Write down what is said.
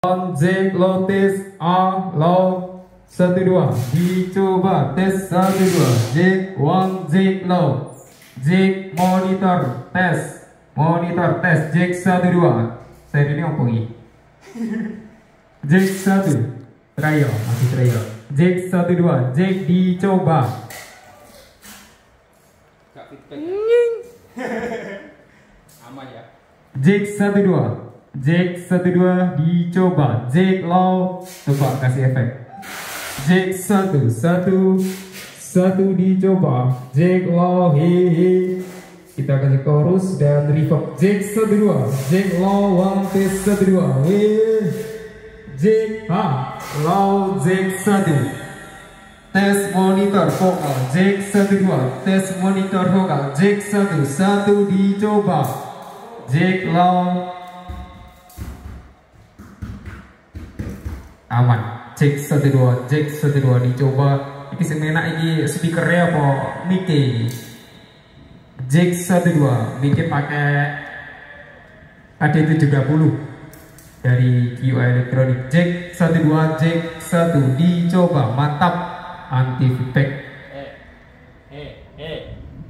Jack low tes A low 1 2 dicoba tes 1 2 Jack 1 Jack low Jack monitor tes Jack 1 2 saya ini apa ini Jack 1 trial masih trial Jack 1 2 Jack dicoba aman ya Jack 1 2 Jack 1 2 dicoba Jack low coba kasih efek Jack 1 dicoba Jack low hehe kita kasih chorus dan reverb Jack 1 2 Jack low 1 tes 1 2 hehe Jack low Jack 1 tes monitor vokal Jack 1 2 tes monitor vokal Jack 1 dicoba Jack low aman Jack 1 2 Jack 1 2 dicoba ini semenak ini speakernya apa mic ini Jack 1 2 mic pakai AD730 dari QI Electronic Jack 1 2 Jack 1 dicoba mantap anti feedback